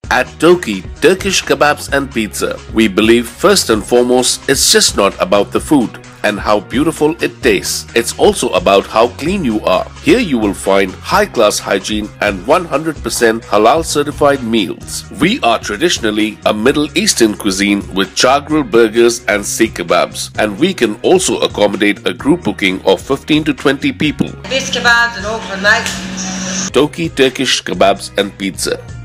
At Tokhi Turkish Kebabs and Pizza, we believe first and foremost it's just not about the food and how beautiful it tastes. It's also about how clean you are. Here you will find high-class hygiene and 100% halal certified meals. We are traditionally a Middle Eastern cuisine with char grill burgers and seekh kebabs, and we can also accommodate a group booking of 15 to 20 people. Beef kebabs and overnight. Tokhi Turkish Kebabs and Pizza.